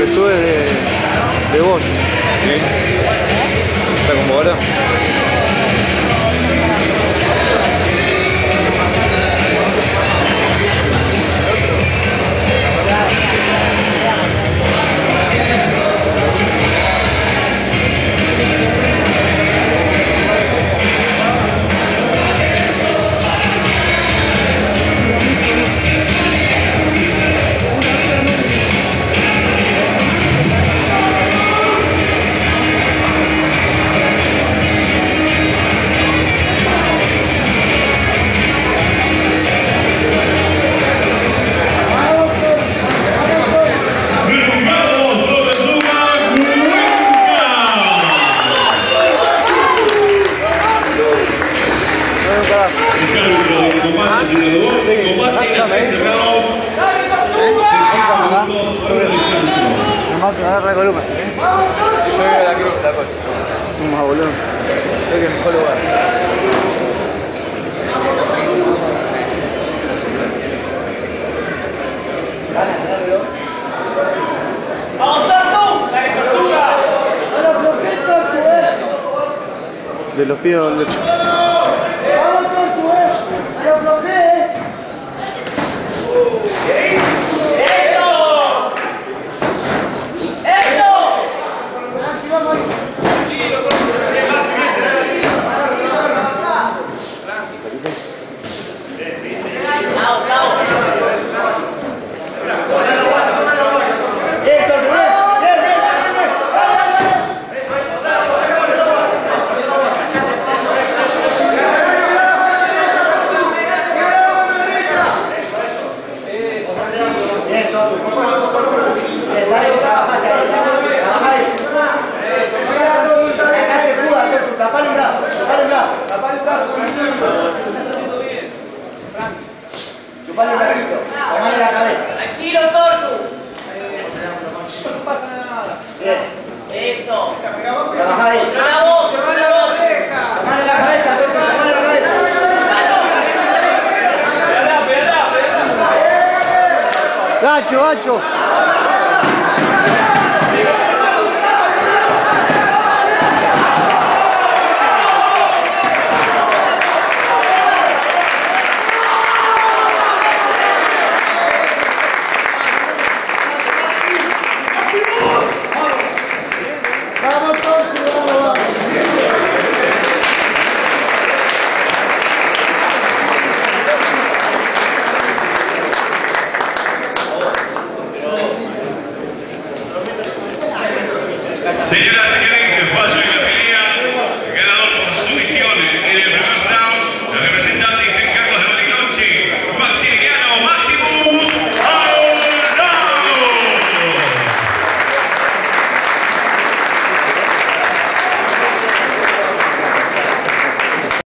el sube de Bosch. ¿Sí? ¿Está con bola? Agarra columnas, ¿eh? Yo veo la cruz, la cosa. Somos a boludo. Creo que es el mejor lugar. ¡Vamos, Tortu! ¡Dale, tortuga! ¡A la flojeta, tú! De los pies al lecho. ¡Vamos, Tortu! ¡A la flojeta! Chupale el bracito, tomale la cabeza. Tranquilo, Tortu. No pasa nada. Bien. Eso. Trabajá ahí. Bravo, tomale la cabeza, Tortu, tomale la cabeza. ¡Gacho, gacho!